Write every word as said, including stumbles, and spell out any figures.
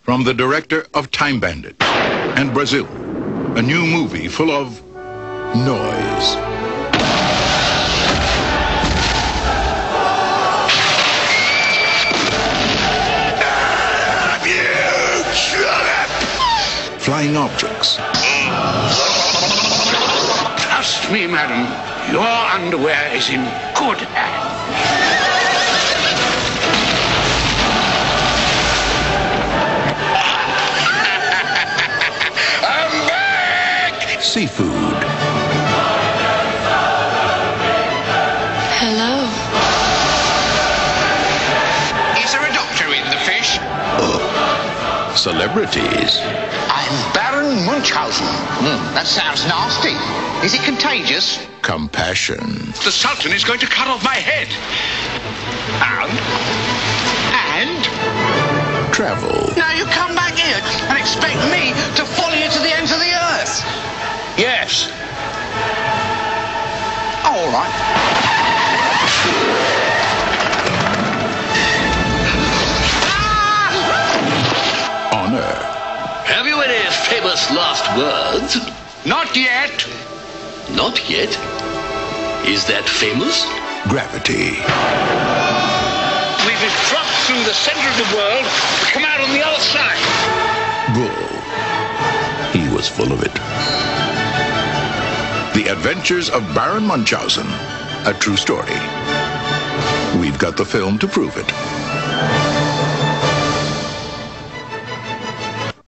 From the director of Time Bandit and Brazil, a new movie full of noise. Flying objects. Trust me, madam, your underwear is in good hands. I'm back! Seafood. Hello. Is there a doctor in the fish? Celebrities. I'm Baron Munchausen. Mm, that sounds nasty. Is it contagious? Compassion. The Sultan is going to cut off my head. And? And? Travel. Now you come back here and expect me to follow you to the ends of the earth? Yes. All right. Honor. Have you any famous last words? Not yet. Not yet? Is that famous? Gravity. We've been dropped through the center of the world to come out on the other side. Bull. He was full of it. The Adventures of Baron Munchausen. A true story. We've got the film to prove it.